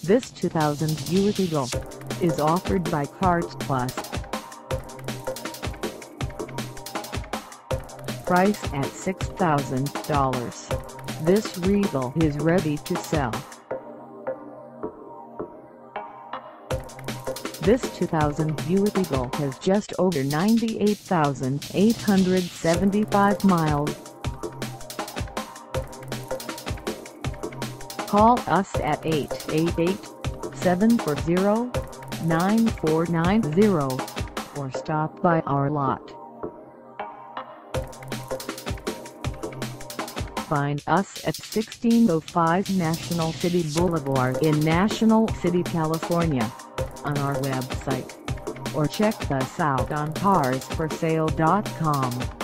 This 2000 Buick Regal is offered by KARZ Plus. Price at $6,000. This Regal is ready to sell. This 2000 Buick Regal has just over 98,875 miles. Call us at 888-740-9490 or stop by our lot. Find us at 1605 National City Boulevard in National City, California, on our website, or check us out on KARZforsale.com.